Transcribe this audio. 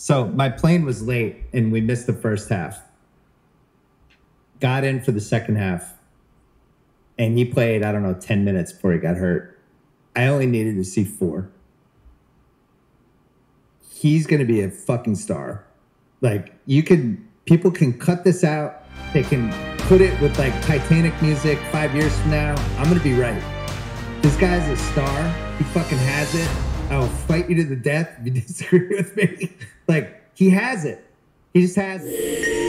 So my plane was late and we missed the first half. Got in for the second half. And he played, 10 minutes before he got hurt. I only needed to see 4. He's going to be a fucking star. Like, people can cut this out. They can put it with like Titanic music 5 years from now. I'm going to be right. This guy's a star. He fucking has it. I'll fight you to the death if you disagree with me. Like, he has it. He just has it.